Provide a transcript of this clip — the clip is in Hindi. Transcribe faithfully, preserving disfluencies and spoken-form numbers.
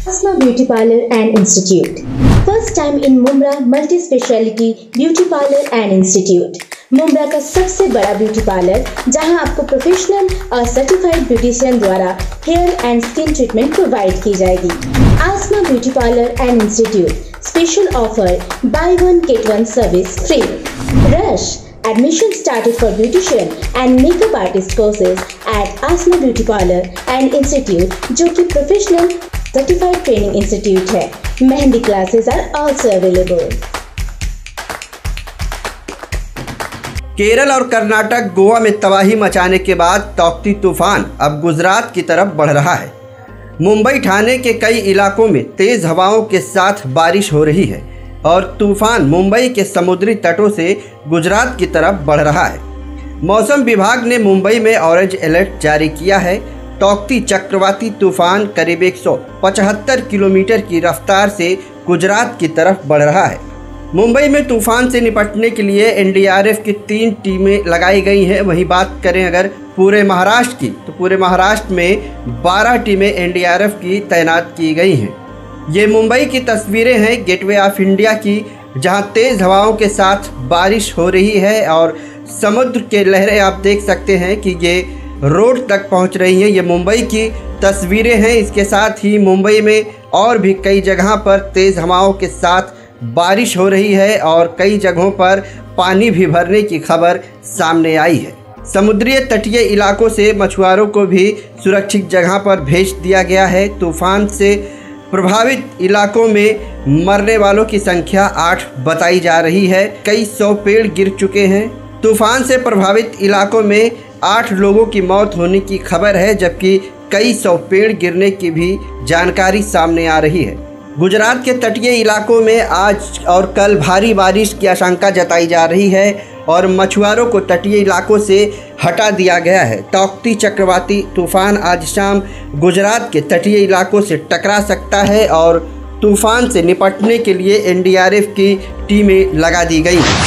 Asma Beauty Parlor and Institute. First time in Mumra Multi Speciality Beauty Parlor and Institute. Mumbra का सबसे बड़ा ब्यूटी पार्लर जहां आपको प्रोफेशनल और सर्टिफाइड ब्यूटिशियन द्वारा hair and skin treatment provide की जाएगी। Asma beauty parlour and institute special offer buy one get one service free. Rush Admission started for beautician and makeup artist courses at Asma Beauty Parlor and Institute, जो कि professional certified training institute है। Mehndi classes are also available. Kerala और कर्नाटक गोवा में तबाही मचाने के बाद तौक्ती तूफान अब गुजरात की तरफ बढ़ रहा है। मुंबई ठाणे के कई इलाकों में तेज हवाओं के साथ बारिश हो रही है और तूफान मुंबई के समुद्री तटों से गुजरात की तरफ बढ़ रहा है। मौसम विभाग ने मुंबई में ऑरेंज अलर्ट जारी किया है। तौक्ती चक्रवाती तूफान करीब एक सौ पचहत्तर किलोमीटर की रफ्तार से गुजरात की तरफ बढ़ रहा है। मुंबई में तूफान से निपटने के लिए एन डी आर एफ की तीन टीमें लगाई गई हैं। वहीं बात करें अगर पूरे महाराष्ट्र की, तो पूरे महाराष्ट्र में बारह टीमें एन डी आर एफ की तैनात की गई हैं। ये मुंबई की तस्वीरें हैं गेटवे ऑफ इंडिया की, जहां तेज़ हवाओं के साथ बारिश हो रही है और समुद्र के लहरें आप देख सकते हैं कि ये रोड तक पहुंच रही हैं। ये मुंबई की तस्वीरें हैं। इसके साथ ही मुंबई में और भी कई जगह पर तेज़ हवाओं के साथ बारिश हो रही है और कई जगहों पर पानी भी भरने की खबर सामने आई है। समुद्री तटीय इलाकों से मछुआरों को भी सुरक्षित जगह पर भेज दिया गया है। तूफान से प्रभावित इलाकों में मरने वालों की संख्या आठ बताई जा रही है। कई सौ पेड़ गिर चुके हैं। तूफान से प्रभावित इलाकों में आठ लोगों की मौत होने की खबर है, जबकि कई सौ पेड़ गिरने की भी जानकारी सामने आ रही है। गुजरात के तटीय इलाकों में आज और कल भारी बारिश की आशंका जताई जा रही है और मछुआरों को तटीय इलाकों से हटा दिया गया है। तौक्ती चक्रवाती तूफान आज शाम गुजरात के तटीय इलाकों से टकरा सकता है और तूफान से निपटने के लिए एन डी आर एफ की टीमें लगा दी गई हैं।